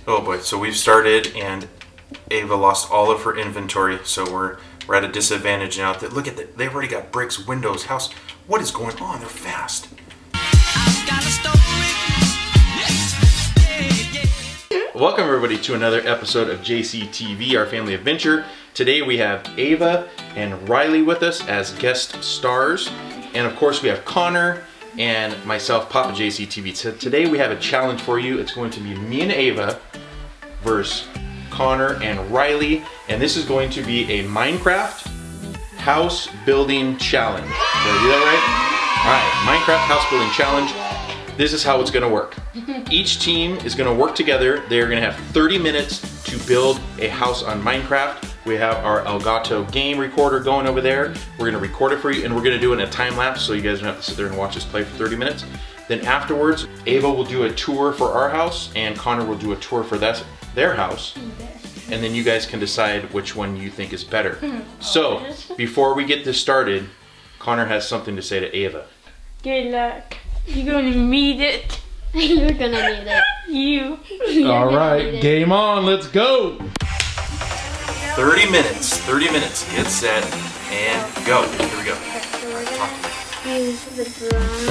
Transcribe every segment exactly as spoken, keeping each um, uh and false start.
Oh boy, so we've started and Ava lost all of her inventory, so we're we're at a disadvantage now. Look at that, they've already got bricks, windows, house. What is going on? They're fast. Welcome everybody to another episode of J C T V, our family adventure. Today we have Ava and Riley with us as guest stars. And of course we have Connor and myself, Papa J C T V. So today we have a challenge for you. It's going to be me and Ava versus Connor and Riley. And this is going to be a Minecraft house building challenge. Did I do that right? All right, Minecraft house building challenge. This is how it's gonna work. Each team is gonna work together. They're gonna have thirty minutes to build a house on Minecraft. We have our Elgato game recorder going over there. We're gonna record it for you and we're gonna do it in a time lapse so you guys don't have to sit there and watch us play for thirty minutes. Then afterwards, Ava will do a tour for our house and Connor will do a tour for that, their house. And then you guys can decide which one you think is better. So, before we get this started, Connor has something to say to Ava. Good luck. You're gonna need it. You're gonna need it. You. All right, game on, let's go. thirty minutes, thirty minutes, get set, and go. Here we go. Use the drum.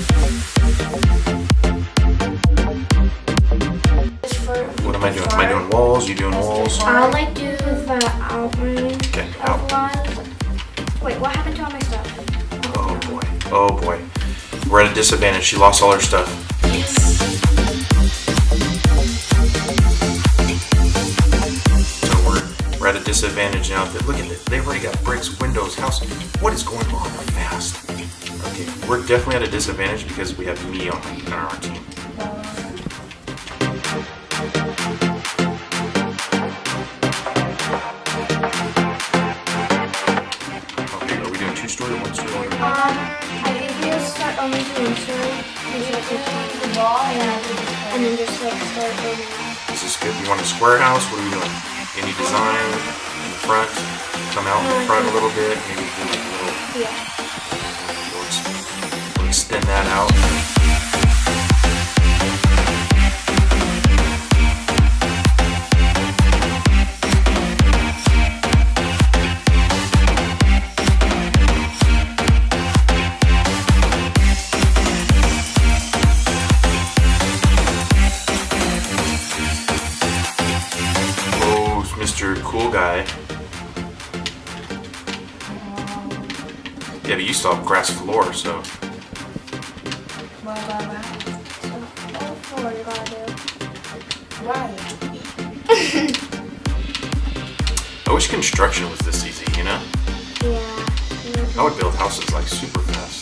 What am I doing? Am I doing walls? You doing walls? I'll like do the outline. Okay, out. Wait, what happened to all my stuff? Oh boy, oh boy. We're at a disadvantage. She lost all her stuff. Yes. So we're, we're at a disadvantage now. Look at it. They've already got bricks, windows, house. What is going on? They're fast. Okay, we're definitely at a disadvantage because we have me on, on our team. Okay, are we doing two story or one story? Um, I think we'll start only doing story. The ball and then just like start building up. This is good. You want a square house? What are we doing? Any design in the front? Come out in the front a little bit. Maybe do like a little. Yeah. We'll, ex we'll extend that out. Mister Cool Guy. Yeah, but you still have grass floor, so. Blah, blah, blah. So, all four you gotta do. Right. I wish construction was this easy, you know? Yeah. I would build houses like super fast.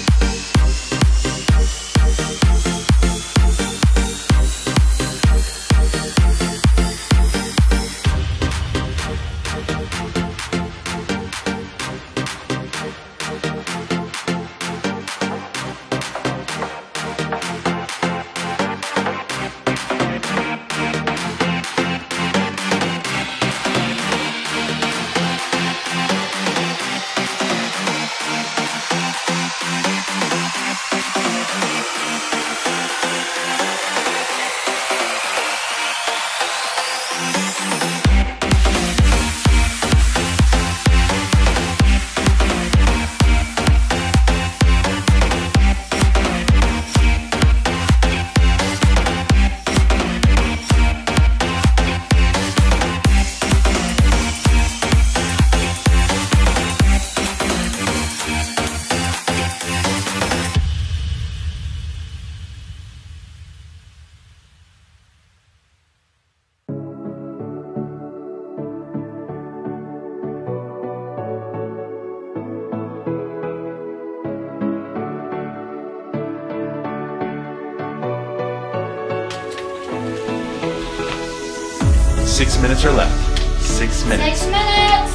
Six minutes are left. Six minutes. Six minutes.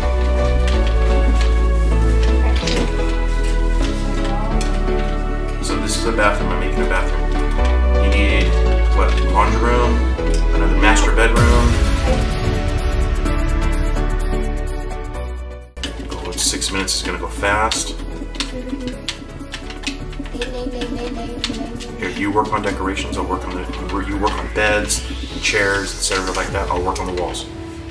So this is a bathroom. I'm making a bathroom. You need what? Laundry room, another master bedroom. Oh, it's six minutes is gonna go fast. Here, you work on decorations. I'll work on the, where you work on beds, chairs, et cetera like that. I'll work on the walls.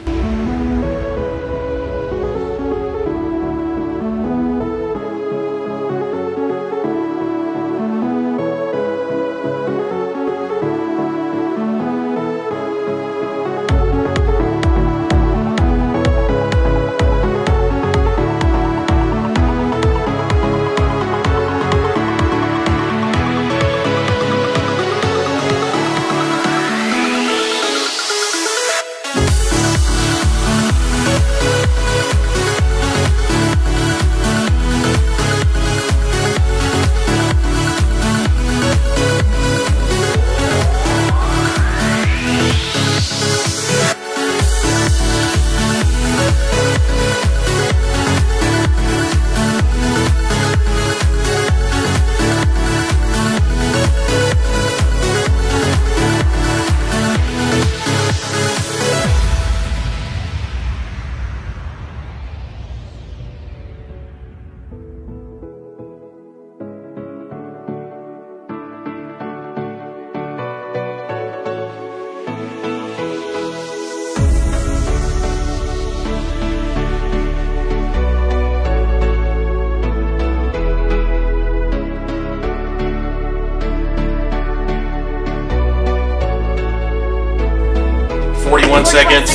forty-one seconds.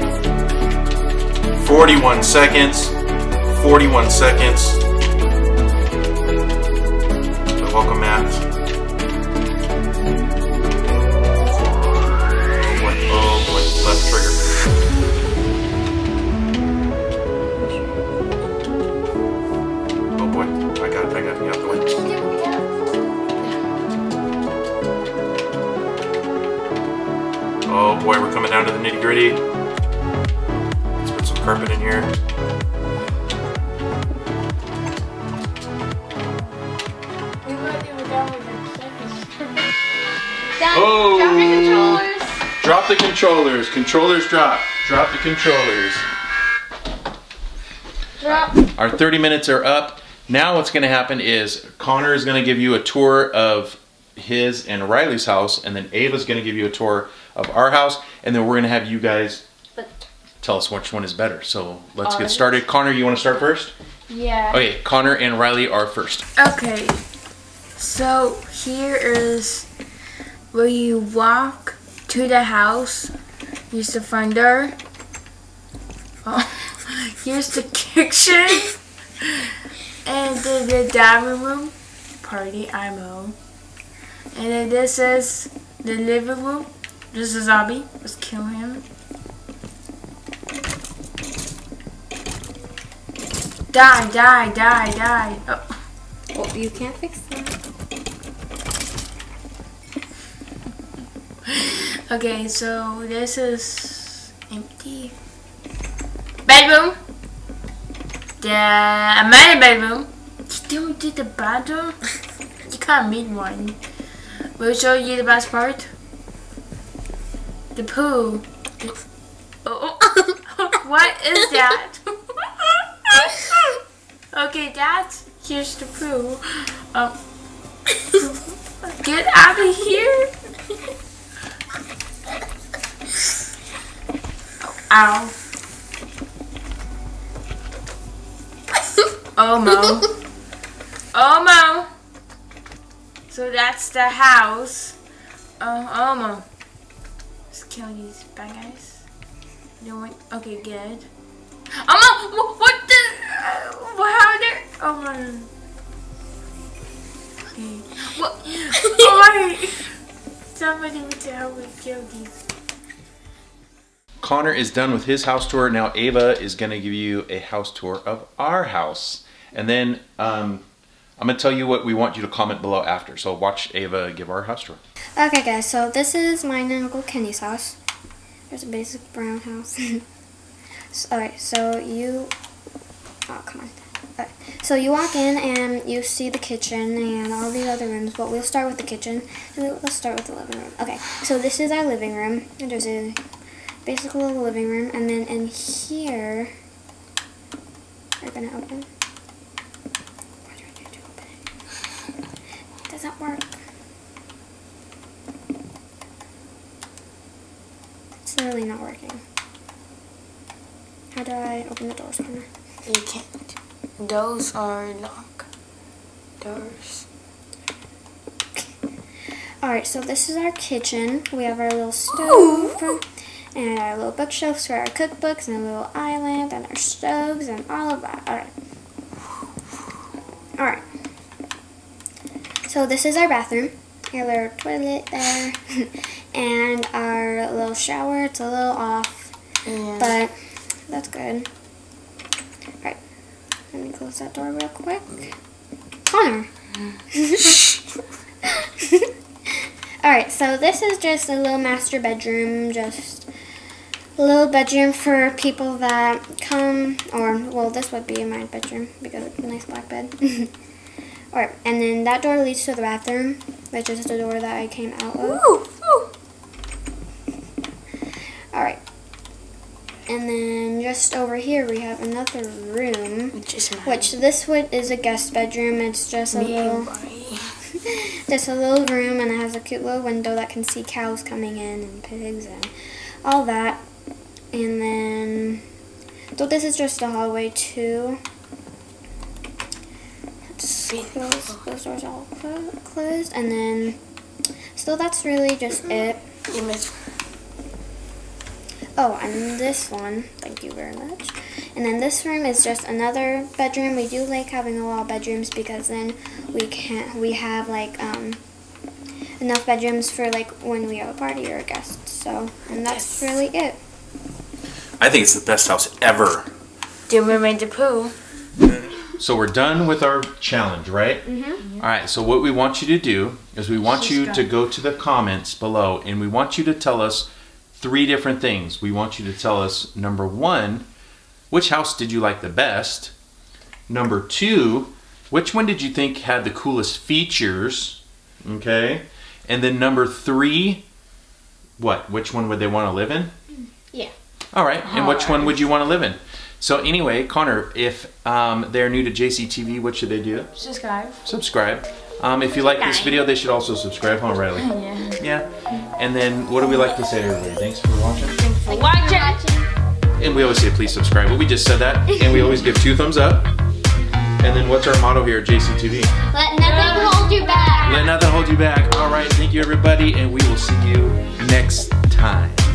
forty-one seconds. forty-one seconds. The welcome mat. Oh boy, oh boy, left trigger. Oh boy, I got it, I got it, get out the way. Oh boy, we're coming down to the nitty gritty. Let's put some carpet in here. We might do it down with the seconds. Oh! Drop the controllers. Drop the controllers. Controllers drop. Drop the controllers. Drop. Our thirty minutes are up. Now what's going to happen is Connor is going to give you a tour of his and Riley's house, and then Ava's going to give you a tour of our house, and then we're going to have you guys tell us which one is better. So let's get started. Connor, you want to start first? Yeah. Okay, Connor and Riley are first. Okay. So here is where you walk to the house. Here's the front door. Oh, here's the kitchen. And then the dining room. Party ammo. And then this is the living room. This is a zombie. Let's kill him. Die, die, die, die. Oh. Well, you can't fix that. Okay, so this is empty. Bedroom. The another bedroom. You still did the bathroom? You can't meet one. We'll show you the best part. The pool. The, oh, what is that? Okay, that's here's the pool. Um, get out of here! Oh, ow! Oh mo! Oh mo! So that's the house. Oh, oh mo! Let's kill these bad guys. You don't want? Okay, good. Oh mo! What the? Uh, what happened? Oh my. Okay. What? Oh my. Somebody would tell me to kill these. Connor is done with his house tour. Now Ava is going to give you a house tour of our house. And then um, I'm going to tell you what we want you to comment below after. So watch Ava give our house tour. Okay guys, so this is mine and Uncle Kenny's house. There's a basic brown house. So, alright, so you, oh come on. Alright, so you walk in and you see the kitchen and all the other rooms, but we'll start with the kitchen. Let's start with the living room. Okay, so this is our living room. And there's a basically a living room, and then in here, we're gonna open. What do I do to open it? It doesn't work. really not working. How do I open the doors, Connor? You can't. Those are lock doors. Alright, so this is our kitchen. We have our little stove Ooh. and our little bookshelves for our cookbooks and a little island and our stoves and all of that. Alright. Alright. So this is our bathroom. Our little toilet there. And our little shower. It's a little off. Yeah. But that's good. Alright. Let me close that door real quick. Connor. Alright, so this is just a little master bedroom, just a little bedroom for people that come, or, well, this would be my bedroom because it's a nice black bed. Alright, and then that door leads to the bathroom, which is the door that I came out of. Ooh, ooh. Alright, and then just over here we have another room, which, is which this would is a guest bedroom. It's just a Me little... Just a little room, and it has a cute little window that can see cows coming in and pigs and all that. And then, so this is just the hallway too. Let's close, those doors all clo closed, and then, so that's really just it. Oh, and this one, thank you very much. And then this room is just another bedroom. We do like having a lot of bedrooms because then we can we have like um enough bedrooms for like when we have a party or a guest. So, and that's yes. really it. I think it's the best house ever. Do Mermaid the Pooh. So we're done with our challenge, right? Mm-hmm. All right, so what we want you to do is we want She's you done. to go to the comments below and we want you to tell us three different things. We want you to tell us, number one, which house did you like the best? Number two, which one did you think had the coolest features? Okay. And then number three, what? Which one would they want to live in? Yeah. All right. And which one would you want to live in? So anyway, Connor, if um, they're new to J C T V, what should they do? Subscribe. Subscribe. Um, if you like this video, they should also subscribe, huh, Riley? Yeah. Yeah. And then what do we like to say to everybody? Thanks for watching. Thanks for watching. And we always say please subscribe, but we just said that. And we always give two thumbs up. And then what's our motto here at J C T V? Let nothing hold you back. Let nothing hold you back. All right, thank you everybody, and we will see you next time.